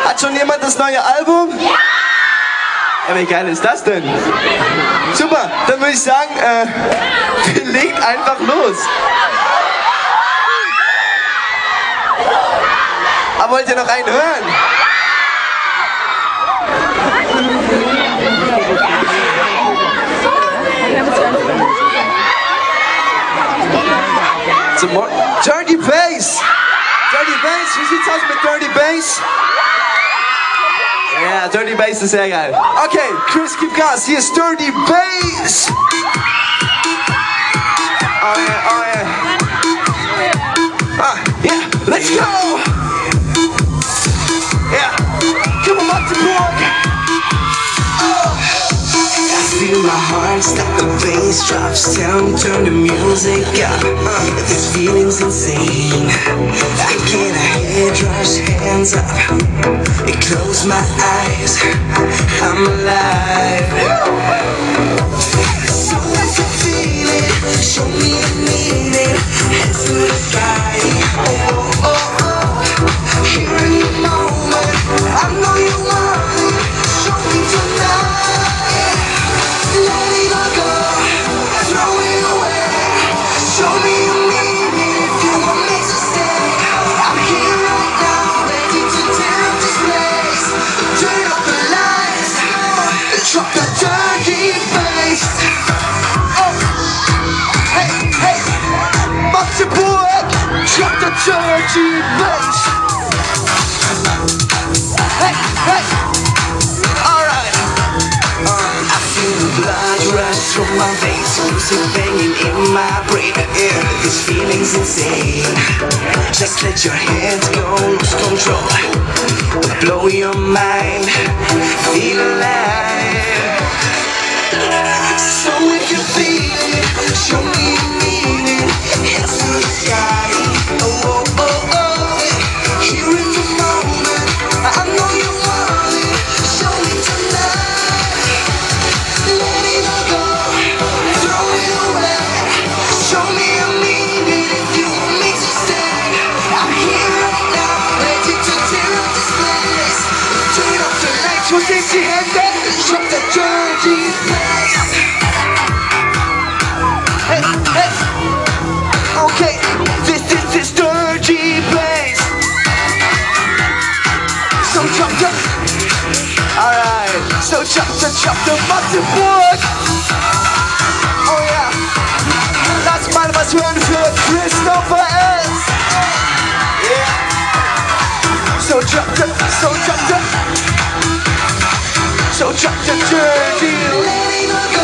Hat schon jemand das neue Album? Ja! Ja, wie geil ist das denn? Super, dann würde ich sagen, wir legen einfach los. Aber wollt ihr noch einen hören? Dirty Bass! Dirty Bass, wie sieht's aus mit Dirty Bass? Ja, Dirty Bass ist sehr geil. Okay, Chris, gib Gas, hier ist Dirty Bass! Oh yeah, oh yeah. Ah, yeah, let's go! Yeah, come on, Magdeburg! Feel my heart stop, the bass drops down, turn the music up. This feeling's insane. I get a head rush, hands up. I close my eyes, I'm alive. So if you feel it, show me the meaning. Hands to the sky. Oh, oh, oh. Here in the moment, I know you want it. Show me tonight. Drop the dirty bass. Oh, hey, hey, Magdeburg. Drop the dirty bass. Hey, hey. All right. I feel the blood rush through my veins, music banging in my brain. Yeah, this feeling's insane. Just let your hands go, lose control. Blow your mind, feel alive. So if you feel it, show me you mean it. Hands to the sky. Oh, oh, oh, oh. Here in the moment, I know you want it. Show me tonight. Let it all go, throw it away. Show me you mean it if you want me to stay. I'm here right now, ready to tear up this place. Turn off the lights, we'll take your hand up. Drop the dirty bass. Hey, hey. Okay, this is dirty bass. So drop the. Alright, so drop the Magdeburg. Oh yeah. Lass mal was hören für Christopher S. Yeah. So drop the dirty. Let it all go.